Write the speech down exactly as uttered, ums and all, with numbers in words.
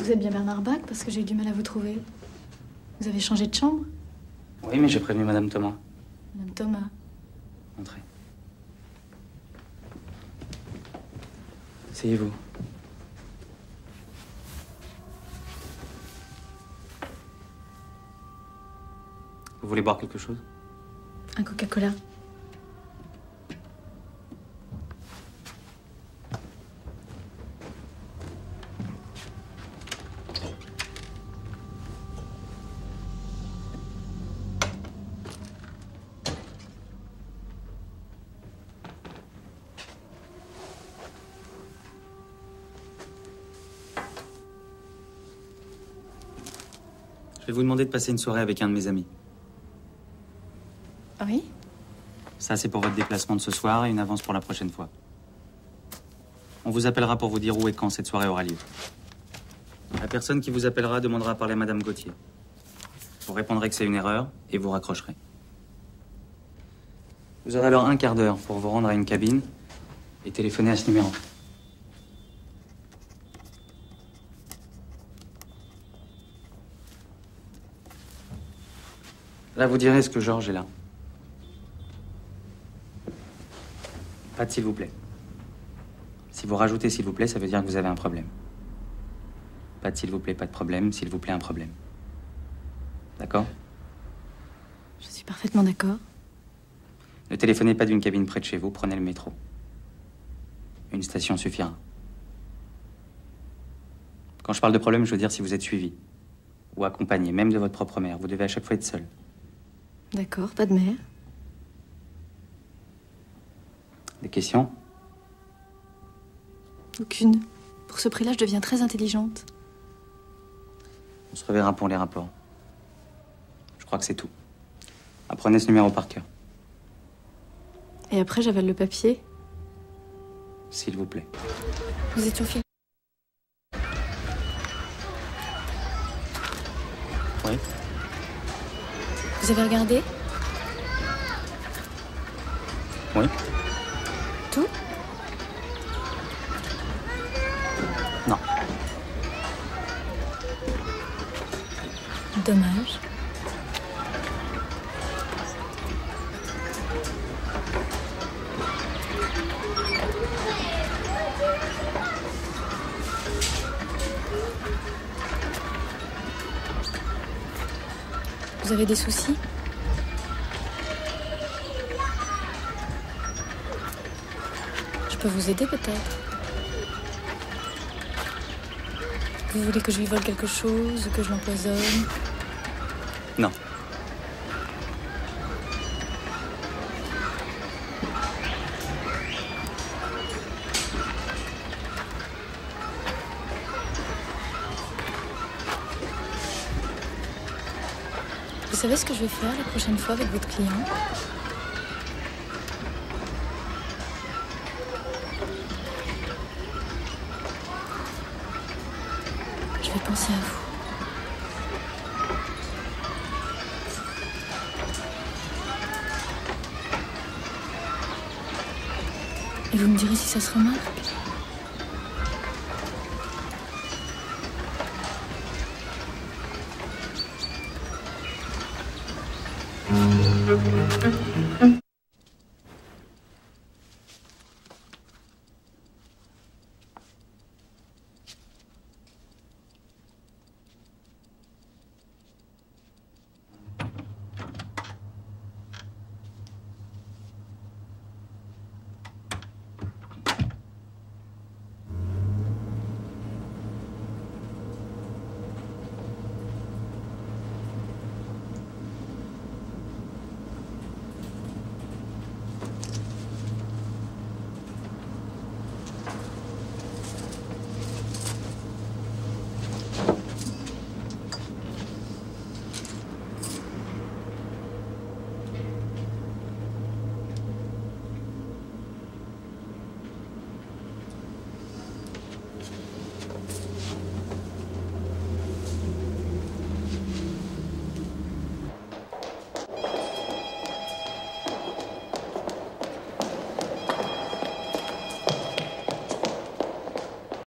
Vous êtes bien Bernard Bach parce que j'ai eu du mal à vous trouver. Vous avez changé de chambre? Oui, mais j'ai prévenu Madame Thomas. Madame Thomas. Entrez. Asseyez-vous. Vous voulez boire quelque chose? Un Coca-Cola. Je vais vous demander de passer une soirée avec un de mes amis. Oui? Ça, c'est pour votre déplacement de ce soir et une avance pour la prochaine fois. On vous appellera pour vous dire où et quand cette soirée aura lieu. La personne qui vous appellera demandera à parler à Madame Gauthier. Vous répondrez que c'est une erreur et vous raccrocherez. Vous aurez alors un quart d'heure pour vous rendre à une cabine et téléphoner à ce numéro. Là, vous direz ce que Georges est là. Pas de s'il vous plaît. Si vous rajoutez s'il vous plaît, ça veut dire que vous avez un problème. Pas de s'il vous plaît, pas de problème, s'il vous plaît, un problème. D'accord? Je suis parfaitement d'accord. Ne téléphonez pas d'une cabine près de chez vous, prenez le métro. Une station suffira. Quand je parle de problème, je veux dire si vous êtes suivi ou accompagné, même de votre propre mère. Vous devez à chaque fois être seul. D'accord, pas de mère. Des questions? Aucune. Pour ce prix-là, je deviens très intelligente. On se reverra pour les rapports. Je crois que c'est tout. Apprenez ce numéro par cœur. Et après, j'avale le papier. S'il vous plaît. Nous étions filés. Oui. Vous avez regardé? Oui. Tout? Non. Dommage. Vous avez des soucis? Je peux vous aider peut-être? Vous voulez que je lui vole quelque chose ou que je l'empoisonne? Non. Vous savez ce que je vais faire la prochaine fois avec votre client? Je vais penser à vous. Et vous me direz si ça se remarque? Thank you.